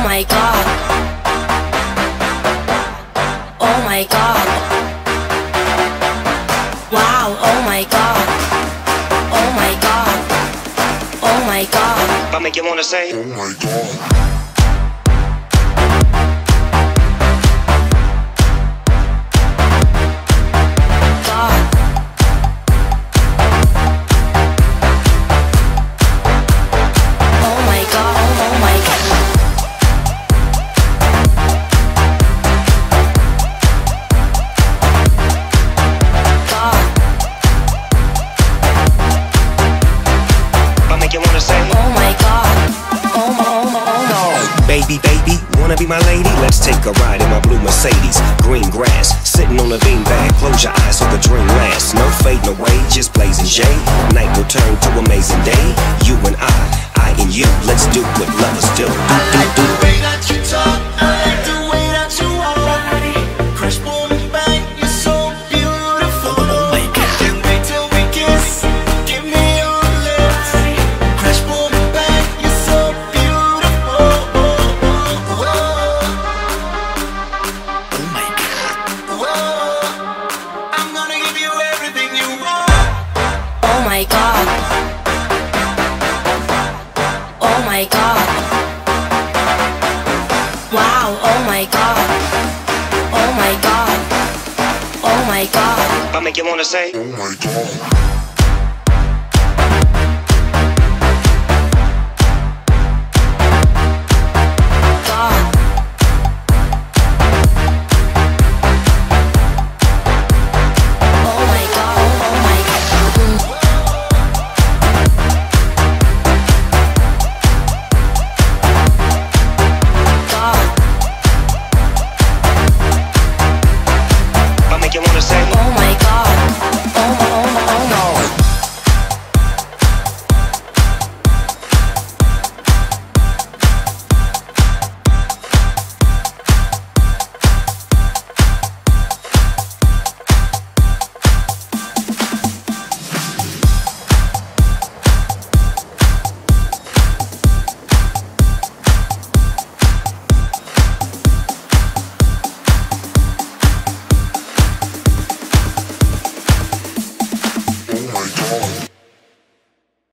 my god. Oh my god. Wow, oh my god. Oh my god. Oh my god. If I make you wanna say, oh my god. Baby, baby, wanna be my lady? Let's take a ride in my blue Mercedes. Green grass, sitting on a beanbag. Close your eyes so the dream lasts. No fading away, just blazing shade. Night will turn to amazing day. You and I and you. Let's do what lovers do. I like the way that you talk. I like the way that you walk. Crash, boom, bang, you're so beautiful. Oh my God. Can't wait till we kiss. Give me your lips. Crash, boom, bang, you're so beautiful. Oh my God. I'm gonna give you everything you want. Oh my god. Oh my god. Wow, oh my god. Oh my god. Oh my god. If I make you wanna say, oh my god.